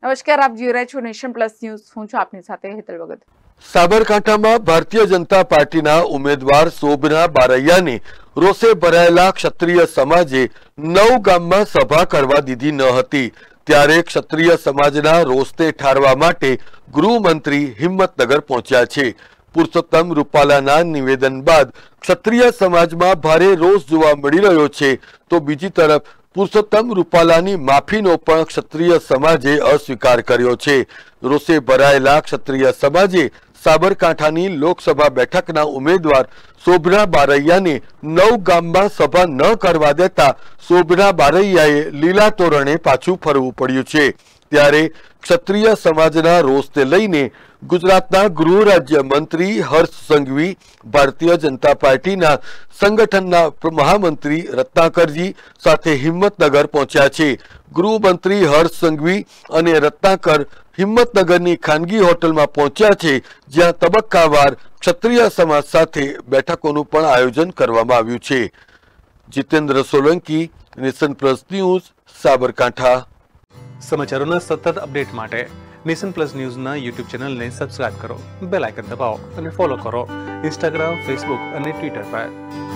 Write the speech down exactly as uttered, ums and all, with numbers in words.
નમસ્કાર, આપ જોઈ રહ્યા છો નેશન પ્લસ ન્યૂઝ. હું છું આપની સાથે હેતલ ભગત. સાબરકાંઠામાં ભારતીય જનતા પાર્ટીના ઉમેદવાર શોભના બારૈયાને રોષે ભરાયેલા ક્ષત્રિય સમાજે નવ ગામમાં સભા કરવા દીધી ન હતી. ત્યારે ક્ષત્રિય સમાજના રોષને ઠારવા માટે ગૃહમંત્રી હિંમતનગર પહોંચ્યા છે. પુરુષોત્તમ રૂપાલાના નિવેદન બાદ ક્ષત્રિય સમાજમાં ભારે રોષ જોવા મળી રહ્યો છે, તો બીજી તરફ પુરુષોત્તમ રૂપાલાની માફીનો પણ ક્ષત્રિય સમાજે અસ્વીકાર કર્યો છે. રોષે ભરાયેલા ક્ષત્રિય સમાજે સાબરકાંઠાની લોકસભા બેઠકના ઉમેદવાર શોભના બારૈયાને નવ ગામમાં સભા ન કરવા દેતા શોભના બારૈયાએ લીલા તોરણે પાછું ફરવું પડ્યું છે. ત્યારે ક્ષત્રિય સમાજના રોષને લઈને ગુજરાતના ગૃહ રાજ્ય મંત્રી હર્ષ સંઘવી, ભારતીય જનતા પાર્ટીના સંગઠનના મહામંત્રી રત્નાકરજી સાથે હિંમતનગર પહોંચ્યા છે. ગૃહમંત્રી હર્ષ સંઘવી અને રત્નાકર હિંમતનગરની ખાનગી હોટલમાં પહોંચ્યા છે, જ્યાં તબક્કાવાર ક્ષત્રિય સમાજ સાથે બેઠકોનું પણ આયોજન કરવામાં આવ્યું છે. Jitendra Solanki, nation plus news, Sabarkantha. સમાચારોના સતત અપડેટ માટે નેશન પ્લસ ન્યૂઝના યુટ્યુબ ચેનલને સબસ્ક્રાઇબ કરો, બેલ આઇકન દબાવો અને ફોલો કરો ઇન્સ્ટાગ્રામ, ફેસબુક અને ટ્વિટર પર.